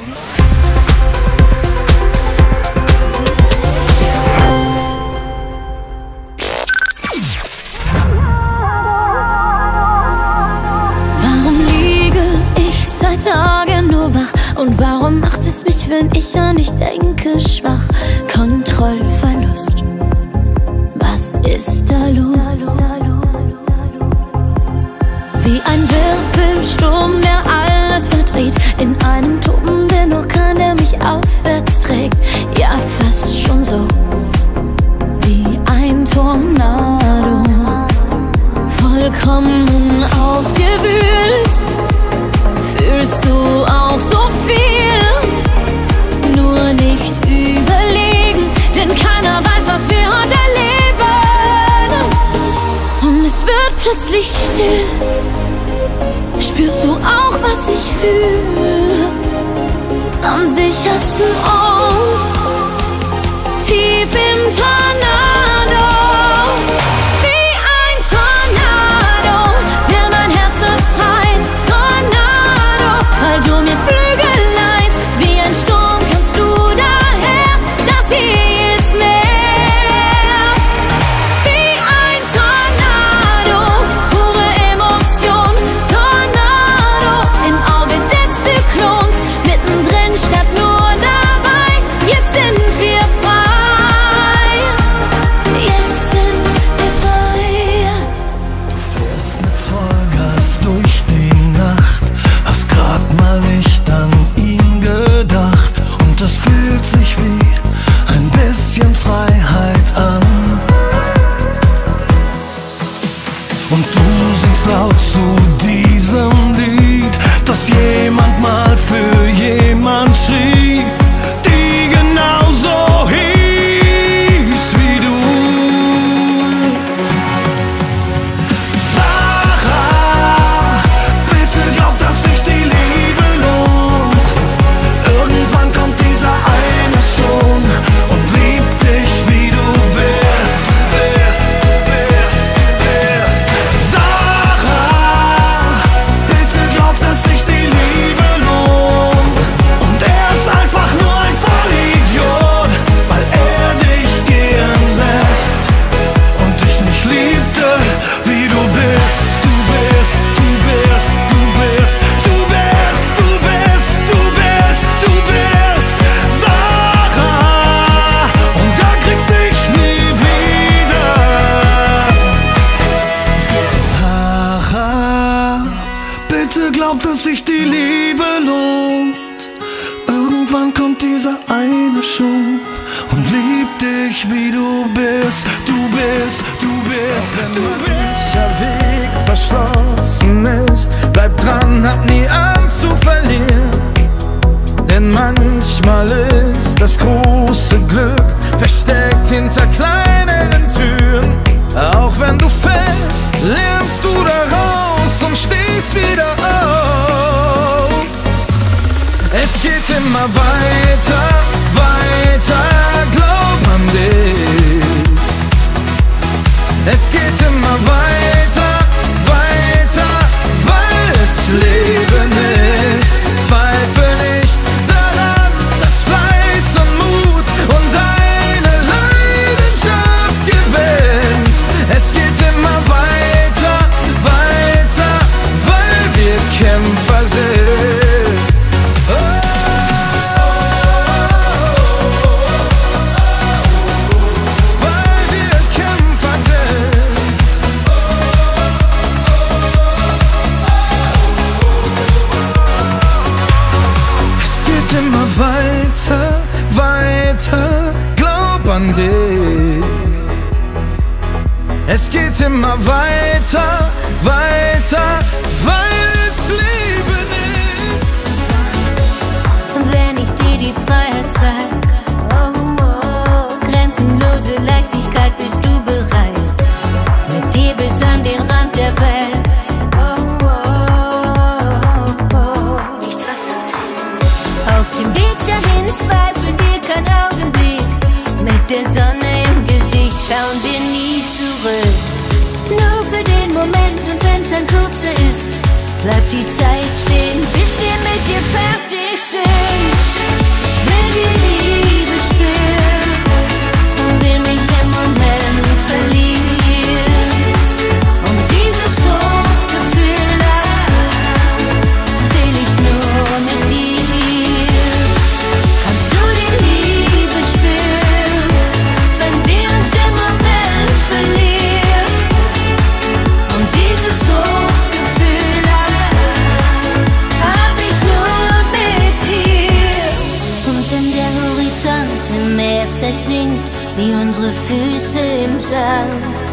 Und warum macht es mich, wenn ich an dich denke, schwach? Kontrollverlust, was ist da los? Wie ein Wirbelsturm, der alles verdreht, in einem tobenden Orkan, der mich aufwärts trägt. Ja, fast schon so wie ein Tornado, vollkommen aufgewühlt. Fühlst du auch so viel? Nur nicht überlegen, denn keiner weiß, was wir heute erleben. Und es wird plötzlich still. Spürst du auch, was ich fühle? Am sichersten Ort, tief im Tornado. Wie ein Tornado, der mein Herz befreit. Tornado, weil du mir Flügel leihst. Wie ein Sturm kommst du daher, das hier ist mehr. Wie ein Tornado, pure Emotion. Tornado, im Auge des Zyklons. Mittendrin statt nur dabei, jetzt sind wir frei. Jetzt sind wir frei. Du fährst mit Vollgas durch die Nacht, hast grad mal nicht an ihn gedacht. Und es fühlt sich wie ein bisschen Freiheit an. Und du singst laut zu diesem Lied, das jemand mal für jemand schrieb, die genauso hieß wie du. Sarah, bitte glaub, dass sich die Liebe lohnt. Irgendwann kommt dieser eine schon und liebt dich, wie du bist. Sarah, bitte glaub, dass sich die Liebe lohnt. Und er ist einfach nur ein Vollidiot, weil er dich gehen lässt und dich nicht liebte, wie du bist. Du bist, du bist, du bist, du bist, du bist, du bist, du bist Sarah, und er kriegt dich nie wieder. Sarah, bitte glaub, dass sich die Liebe lohnt. Irgendwann kommt dieser eine schon und liebt dich, wie du bist. Du bist, du bist, du bist. Welcher Weg verschlossen ist, bleib dran, hab nie Angst zu verlieren. Denn manchmal ist das große Glück versteckt hinter kleineren Türen. Auch wenn du fällst, lernst du daraus und stehst wieder auf. Es geht immer weiter, weiter, glaub an dich. Es geht immer weiter, weiter, weil es Leben ist. Zweifel nicht daran, dass Fleiß und Mut und deine Leidenschaft gewinnt. Es geht immer weiter, weiter, weil wir Kämpfer sind. Weil wir Kämpfer sind. Es geht immer weiter, weiter, glaub an dich. Es geht immer weiter, weiter, weil es Leben ist. Und wenn ich dir die Freiheit zeig, oh, oh, grenzenlose Leichtigkeit, bist du bereit. Mit dir bis an den Rand der Welt. Oh, oh, oh. Nichts, was du zeigst. Auf dem Weg dahin zweifeln wir kein Augenblick. Mit der Sonne im Gesicht schauen wir nie zurück. Nur für den Moment, und wenn's ein kurzer ist, bleibt die Zeit stehen, bis wir mit dir fertig sind. singt wie unsere Füße im Sand.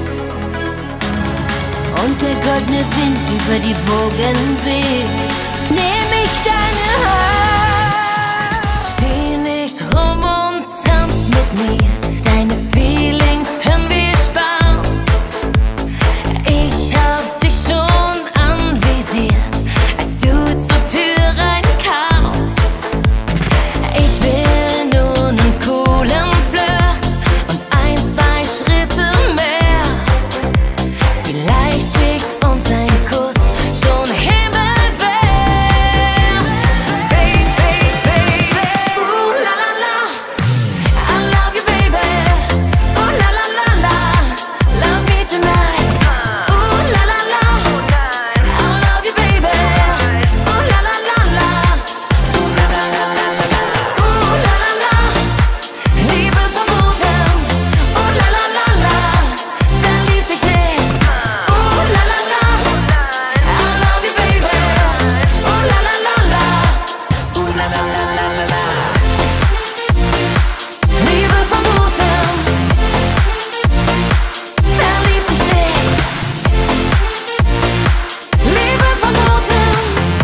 Und der goldene Wind über die Wogen weht, nehm ich deine Hand. Steh nicht rum und tanz mit mir, deine Feelings können wir sparen. Ich hab dich schon anvisiert, als du zur Tür reinkamst. Ich will nur nen coolen Flirt und ein, zwei Schritte mehr. Vielleicht schickt uns ein Kuss schon himmelwärts. Baby, baby, ooh la la la, I love you baby. Ooh la la la la, love me tonight. Ooh la la la, I love you baby. Ooh la la la la, ooh la la la la la, ooh la la la, Liebe verboten. Ooh la la la la, verlieb dich nicht. Ooh la la la, I love you baby. Ooh la la la la, ooh la la la la la la. Liebe verboten, verlieb dich nicht. Liebe verboten,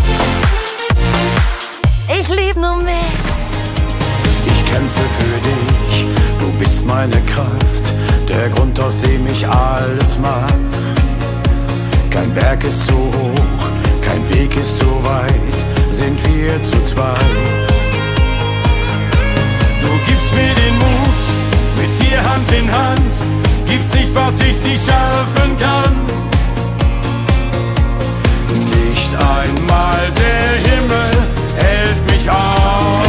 ich lieb nur mich. Ich kämpfe für dich, du bist meine Kraft, der Grund, aus dem ich alles mach. Kein Berg ist zu hoch, kein Weg ist zu weit, sind wir zu zweit. Du gibst mir den Mut, mit dir Hand in Hand, gibt's nicht, was ich nicht schaffen kann. Nicht einmal der Himmel hält mich auf.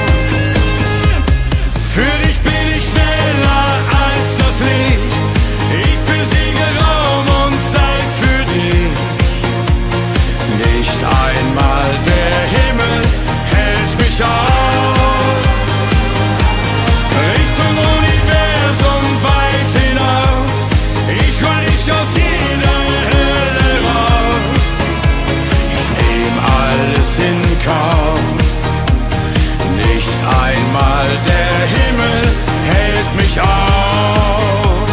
Für dich bin ich schneller als das Licht. Ich besiege Raum und Zeit für dich. Nicht einmal der Himmel hält mich auf. Richtung Universum weit hinaus. Ich hol dich aus jeder Hölle raus. Ich nehm alles in Kauf. Nicht einmal der Himmel hält mich auf.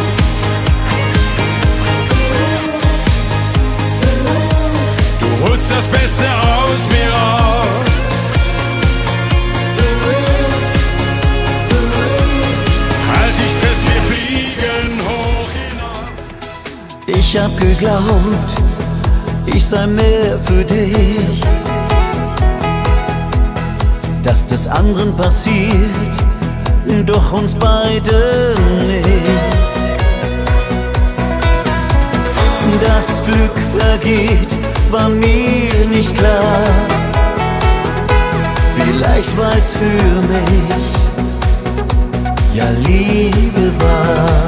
Du holst das Beste aus mir raus. Halt dich fest, wir fliegen hoch hinaus. Ich hab geglaubt, ich sei mehr für dich. Dass des anderen passiert, doch uns beide nicht. Das Glück vergeht, war mir nicht klar. Vielleicht weil's für mich ja Liebe war.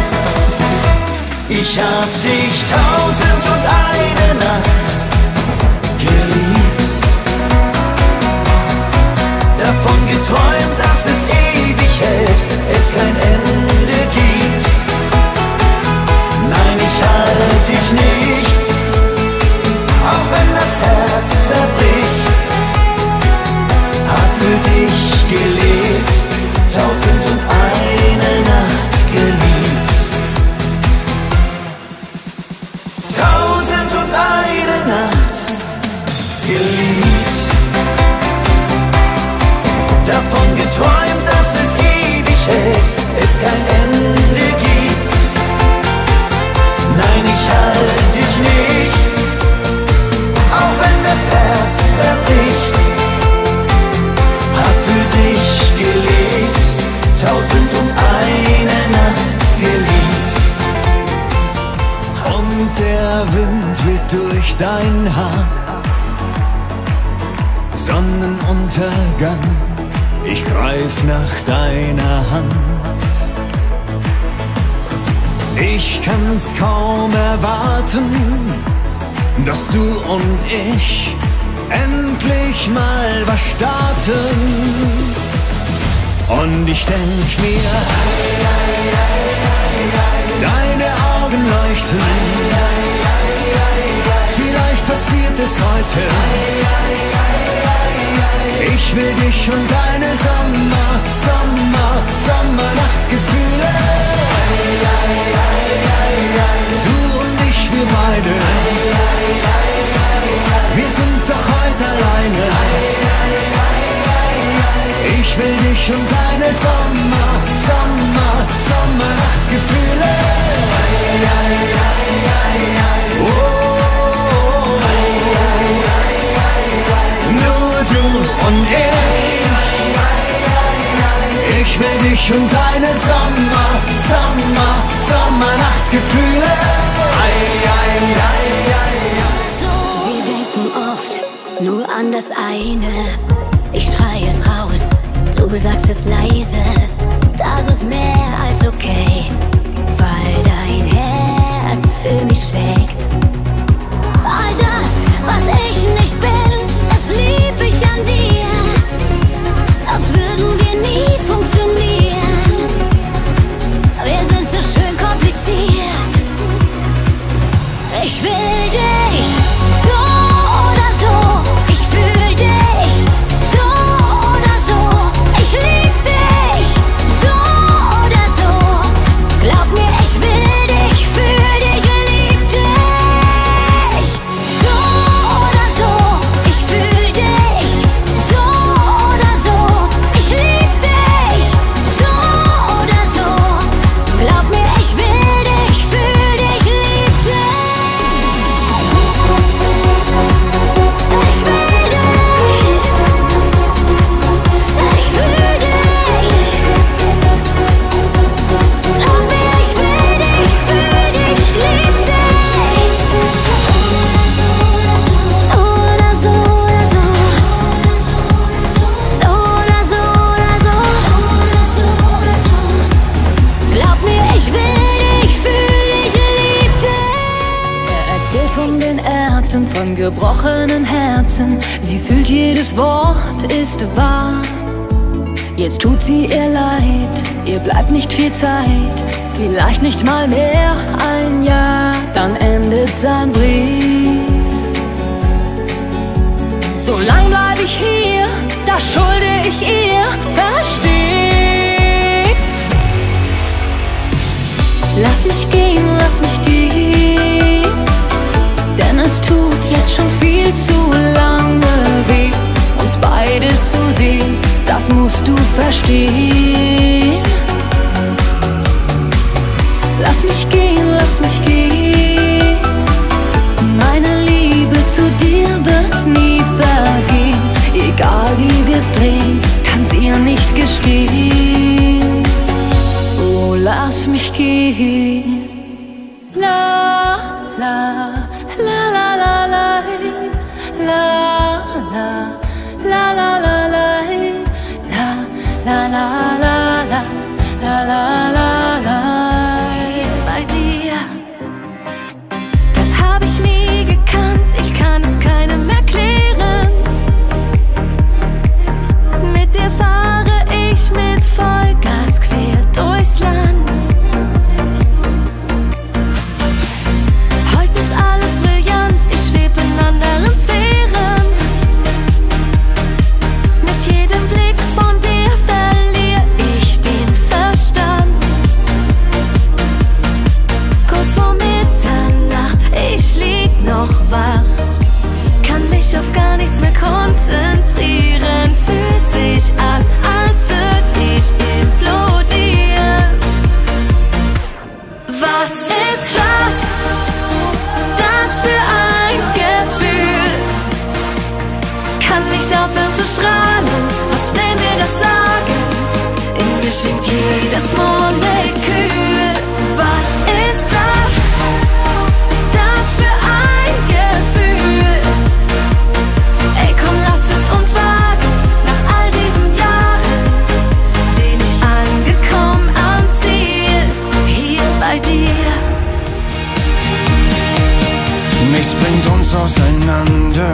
Ich hab dich 1001 Nacht geliebt, davon geträumt, dass es ewig hält, es kein Ende gibt. Nein, ich halte dich nicht, auch wenn das Herz zerbricht. Hab für dich gelebt, 1001 Nacht geliebt. 1001 Nacht geliebt, davon geträumt, dass es ewig hält, es kein Ende gibt. Nein, ich halte dich nicht, auch wenn das Herz zerbricht. Hab für dich gelebt, 1001 Nacht geliebt. Und der Wind weht durch dein Haar, Sonnenuntergang, ich greif nach deiner Hand. Ich kann's kaum erwarten, dass du und ich endlich mal was starten. Und ich denk mir, deine Augen leuchten, vielleicht passiert es heute. Ich will dich und deine Sommernachtsgefühle. Du und ich, wir beide. Wir sind doch heute alleine. Ich will dich und deine Sommernachtsgefühle. Nur du und ich will dich und deine Sommernachtsgefühle. Wir denken oft nur an das eine. Ich schrei es raus, du sagst es leise. Das ist mehr als okay, weil dein Herz für mich schlägt. All das, was ich nicht bin, das lieb ich an dir. Sonst würden wir nie funktionieren. Wir sind so schön kompliziert. Ich will dich so oder so. Ich fühl dich so oder so. Ich lieb dich so oder so. Glaub mir, ich will dich, fühl dich, lieb dich so oder so. Ich fühl dich so oder so. Ich lieb dich so oder so. Glaub mir, ich will dich, fühl dich, lieb dich. Ich will dich. Ich fühl dich. Glaub mir, ich will dich, fühl dich, lieb dich. So oder so oder so. So oder so oder so. Glaub mir, ich will dich, fühl dich, lieb dich. Er erzählt von den Ärzten, von gebrochenen Herzen. Sie fühlt jedes Wort ist wahr. Jetzt tut sie ihr leid, ihr bleibt nicht viel Zeit. Vielleicht nicht mal mehr ein Jahr, dann endet sein Brief. So lang bleib ich hier, das schulde ich ihr, versteh. Lass mich gehen, denn es tut jetzt schon viel zu lange weh, uns beide zu sehen, das musst du verstehen. Lass mich gehen, meine Liebe zu dir wird nie vergehen. Egal wie wir's drehen, kann's ihr nicht gestehen. Oh, lass mich gehen. La, la, la, la, la, la, la, la, la, la, la, la, la, la, la, la, la, la, la, la. Bei dir, das hab ich nie gekannt, ich kann es keinem erklären. Mit dir fahre ich mit Vollgas quer durchs Land. Heute ist alles brillant, ich schweb in anderen Sphären. Mit jedem Blick von dir verlier ich den Verstand. Kurz vor Mitternacht, ich lieg noch wach, kann mich auf gar nichts mehr konzentrieren. Fühlt sich an, als würd ich implodieren. Was ist das? Das für ein Gefühl? Kann nicht aufhören zu strahlen. Was will mir das sagen? In mir schwingt jedes Molekül. Was ist das? Das für ein Gefühl? Ey, komm, lass es uns wagen. Nach all diesen Jahren bin ich angekommen am Ziel. Hier bei dir. Nichts bringt uns auseinander.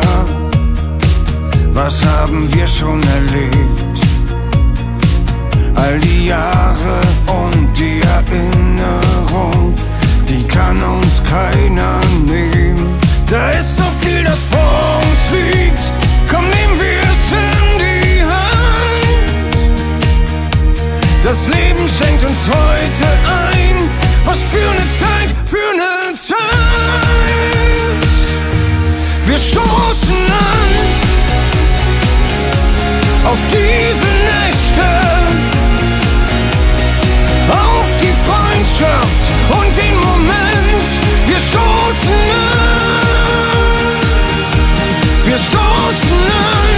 Was haben wir schon erlebt? All die Jahre und die Erinnerung, die kann uns keiner nehmen. Da ist so viel, das vor uns liegt. Komm, nehmen wir es in die Das Leben schenkt uns heute ein. Was für eine Zeit, für eine Zeit. Wir stoßen an auf diese Nächte, auf die Freundschaft und den Moment. Wir stoßen an, wir stoßen an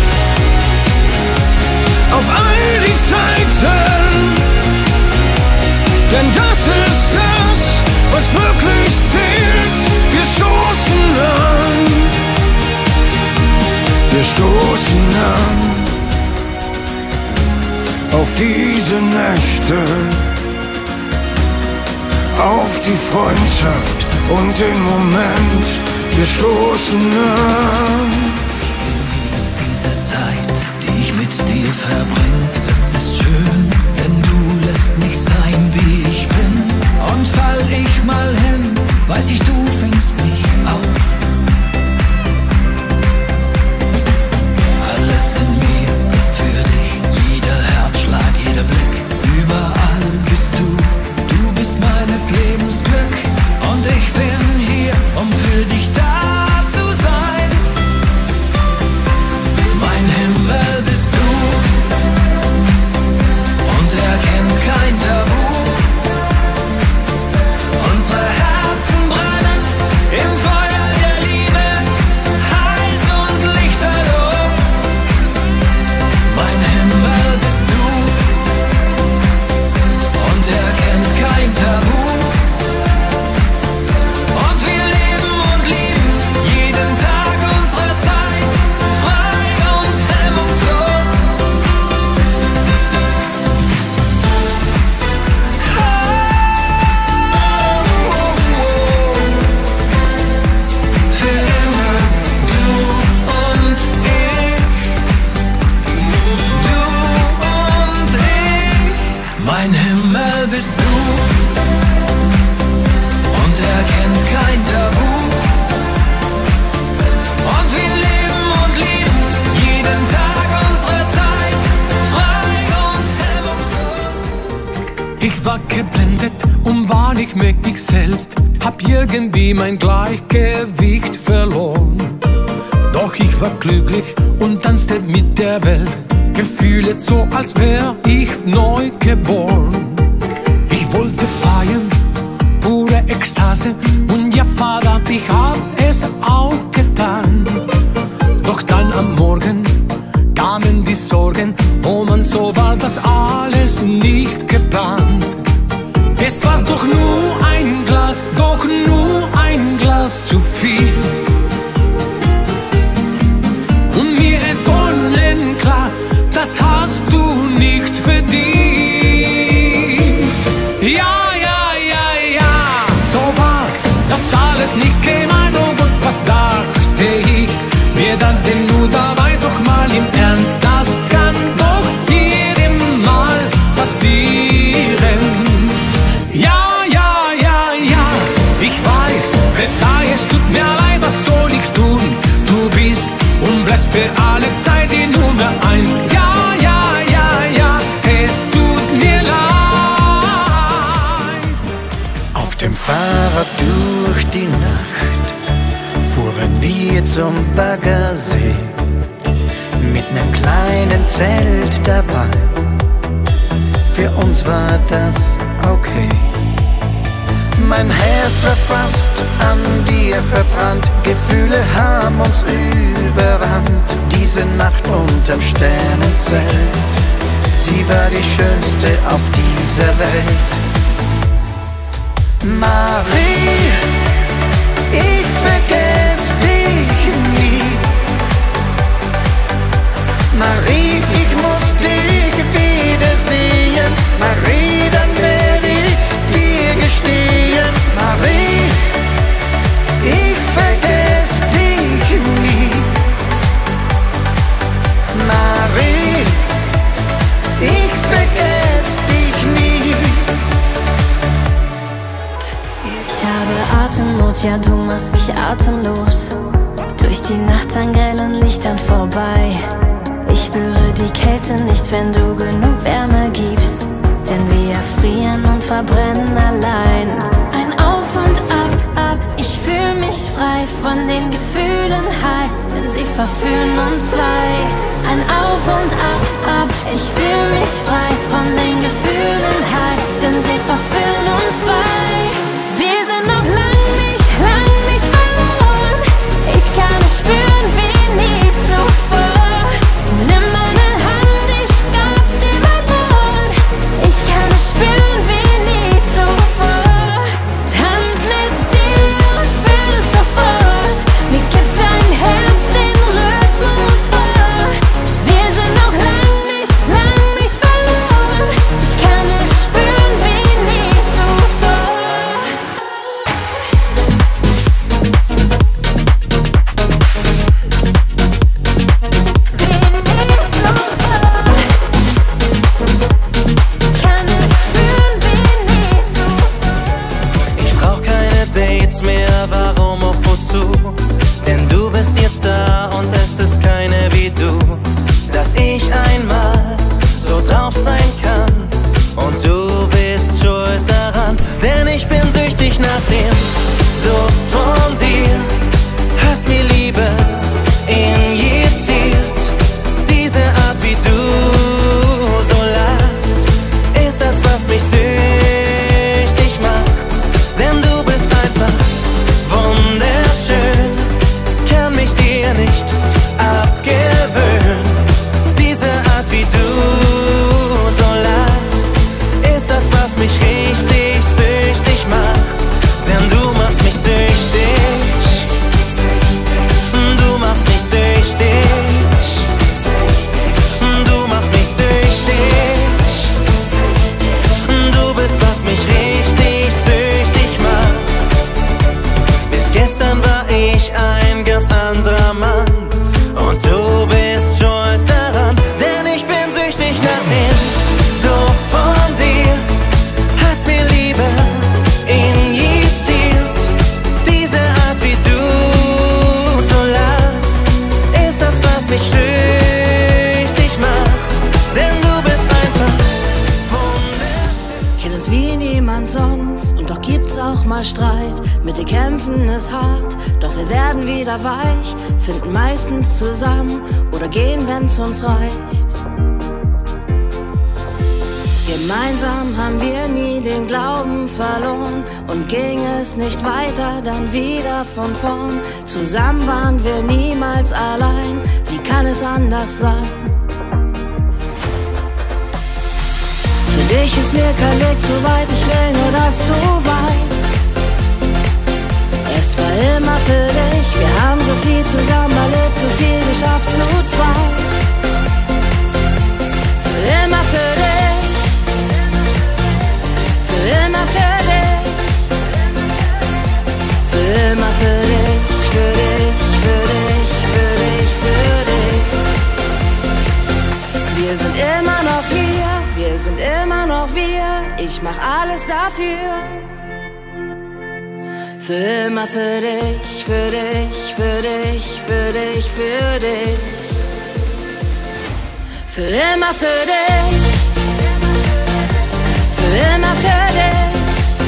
auf all die Zeiten, denn das ist das, was wirklich zählt. Wir stoßen an, wir stoßen an auf diese Nächte, auf die Freundschaft und den Moment. Wir stoßen an. Diese Zeit, die ich mit dir verbring, es ist schön, denn du lässt mich sein, wie ich bin. Und fall ich mal hin, weiß ich, du fängst mich auf. Alles in mir ist für dich, jeder Herzschlag, jeder Blick. Überall bist du, du bist meines Lebens Glück. Und ich bin hier, um für dich da zu sein. Mein Himmel bist du, und er kennt kein Tabu. Unsere Herzen brennen im Feuer der Liebe, heiß und lichterloh. Mein Himmel bist du, und er kennt kein Tabu. Und wir leben und lieben jeden Tag unsere Zeit, frei und hemmungslos. Für immer du und ich, du und ich. Mein Himmel bist du, und er kennt kein Tabu. Und wir leben und lieben jeden Tag unsere Zeit, frei und hemmungslos. Ich war geblendet und war nicht mehr ich selbst, hab irgendwie mein Gleichgewicht verloren. Doch ich war glücklich und tanzte mit der Welt, gefühlt so, als wär ich neu geboren. Ich wollte feiern, pure Ekstase, und ja verdammt, ich hab es auch getan. Doch dann am Morgen kamen die Sorgen, oh man, so war das alles nicht geplant. Es war doch nur ein Glas, doch nur ein Glas zu viel. Und mir ist sonnenklar, das hast du nicht verdient. Ja, ja, ja, ja, so war das alles nicht gemeint. Oh Gott, was dachte ich? Wir dachten nur dabei, doch mal im Ernst, das kann doch jedem mal passieren. Ja, ja, ja, ja, ich weiß, verzeih, es tut mir leid, was soll ich tun? Du bist und bleibst für alle Zeit die Nummer 1. Ja, ja, ja, ja, es tut mir leid. Auf dem Fahrrad durch die Nacht fuhren wir zum Baggersee mit nem kleinen Zelt dabei. Für uns war das okay. Mein Herz war fast an dir verbrannt, Gefühle haben uns überrannt. Diese Nacht unterm Sternenzelt, sie war die schönste auf dieser Welt. Marie, ich vergess dich nie. Marie, ich muss dich wiedersehen. Marie, dann werde ich dir gestehen. Marie, ich vergess dich nie. Marie, ich vergess dich nie. Ich habe Atemnot, ja du machst mich atemlos. Durch die Nacht an grellen Lichtern vorbei. Ich spüre die Kälte nicht, wenn du genug Wärme gibst. denn wir frieren und verbrennen allein. Ein Auf und Ab, ich fühl mich frei von den Gefühlen high, denn sie verführen uns zwei. Ein Auf und Ab, ich fühl mich frei von den Gefühlen high, denn sie verführen uns zwei. Wir sind noch lang nicht verloren, ich kann es spüren wie nie zuvor. Nimm meine Hand, ich gab dir mein Wort, ich kann es spüren wie nie zuvor. Tanz mit dir und fühl es sofort, mir gibt dein Herz den Rhythmus vor. Wir sind noch lang nicht verloren, ich kann es spüren wie nie zuvor. Ich brauch keine Dates mehr, warum auch wozu? Denn du bist jetzt da und es ist keine wie du. Dass ich einmal so drauf sein kann und du bist schuld daran. Denn ich bin süchtig nach dem Duft von dir. Hast mir Liebe injiziert. Diese Art wie du so lachst, ist das, was mich süchtig macht. Denn du bist einfach wunderschön, kann mich dir nicht abgewöhnen. Diese Art wie du so lachst, ist das, was mich richtig süchtig macht. Denn du machst mich süchtig, du machst mich süchtig, du machst mich süchtig. Du bist, was mich richtig süchtig macht. Bis gestern war ich ein ganz anderer Mann und du bist schuld daran. Denn ich bin süchtig nach dem Duft von dir. Hast mir Liebe injiziert. Diese Art wie du so lachst, ist das, was mich süchtig macht. Denn du bist einfach wunderschön. Kennt uns wie niemand sonst und doch gibt's auch mal Streit. Mit dir kämpfen ist hart, doch wir werden wieder weich. Finden meistens zusammen oder gehen, wenn's uns reicht. Gemeinsam haben wir nie den Glauben verloren und ging es nicht weiter, dann wieder von vorn. Zusammen waren wir niemals allein, wie kann es anders sein? Für dich ist mir kein Weg zu weit, ich will nur, dass du weißt. Es war immer für dich, wir haben so viel zusammen erlebt, so viel geschafft zu zweit. Für immer für dich, für immer für dich, für immer für dich, für dich, für dich, für dich, für dich. Wir sind immer noch hier, wir sind immer noch wir, ich mach alles dafür. Für immer für dich, für dich, für dich, für dich, für dich. Für immer für dich, für immer für dich.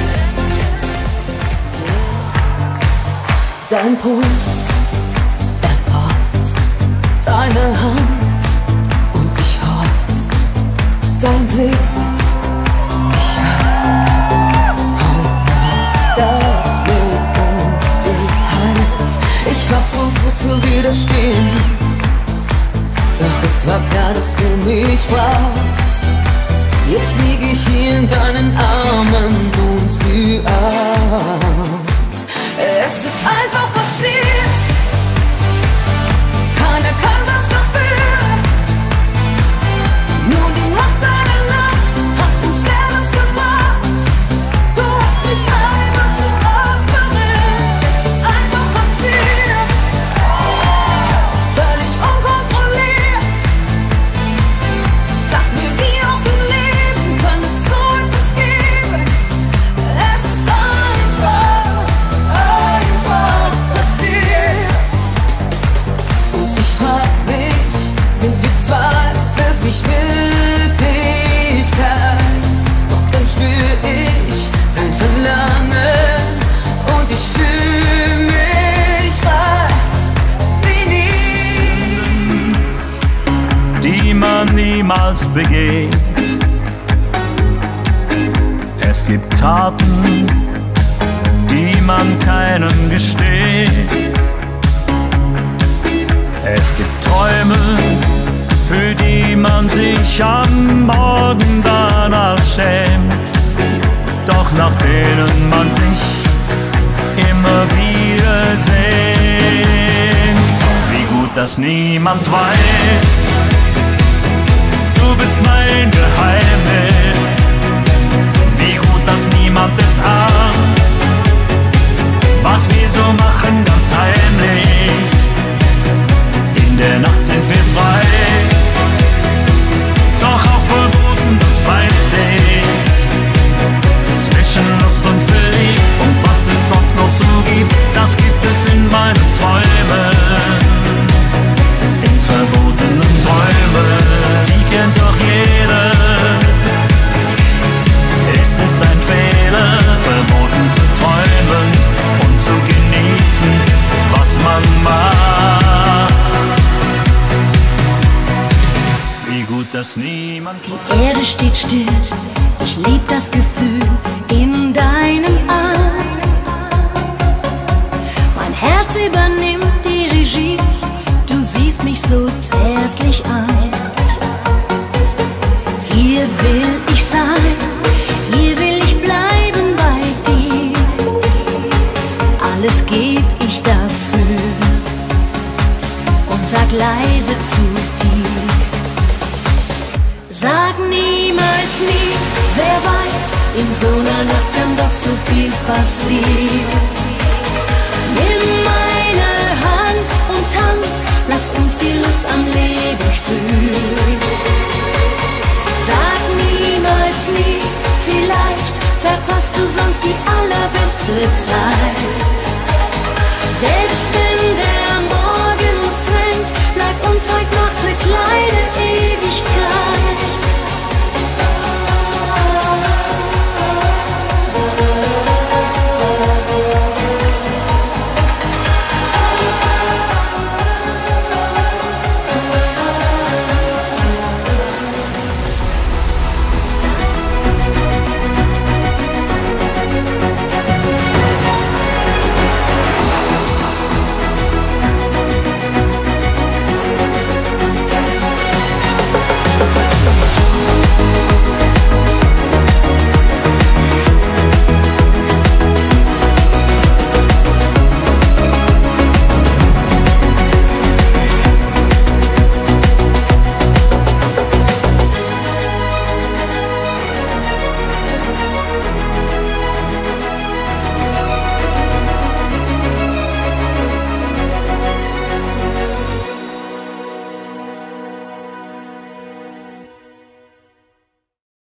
Dein Puls, er pocht, deine Hand und ich hoff, dein Blick, ich weiß, heute Nacht das mit uns wird heiß. Ich war versucht zu widerstehen, doch es war klar, dass du mich brauchst. Jetzt lieg ich hier in deinen Armen und blüh auf. Es ist einfach passiert, keiner kann was dafür. Nur die Macht deiner Nacht hat uns Leeres gemacht. Du hast mich einmal zu oft berührt. Es ist einfach passiert, völlig unkontrolliert. Sag mir, wie auf dem Leben kann es so etwas geben? Es ist einfach niemals begeht. Es gibt Taten, die man keinem gesteht. Es gibt Träume, für die man sich am Morgen danach schämt, doch nach denen man sich immer wieder sehnt. Wie gut, dass niemand weiß, du bist mein Geheimnis. Wie gut, dass niemand es ahnt, was wir so machen, ganz heimlich. In der Nacht sind wir frei, doch auch verboten, das weiß ich. Zwischen Lust und Verlieb und was es sonst noch so gibt, das gibt es in meinen Träumen. In verbotenen Träumen, die kennt doch jeder. Ist es ein Fehler, verboten zu träumen und zu genießen, was man macht? Wie gut, dass niemand... Die Erde steht still, ich lieb das Gefühl in deinem Arm. Mein Herz übernimmt die Regie, du siehst mich so zärtlich an. Hier will ich sein, hier will ich bleiben bei dir. Alles geb ich dafür und sag leise zu dir. Sag niemals nie, wer weiß, in so einer Nacht kann doch so viel passieren. Nimm meine Hand und tanz, lass uns die Lust am Leben spüren. Sag niemals nie, vielleicht verpasst du sonst die allerbeste Zeit. Selbst wenn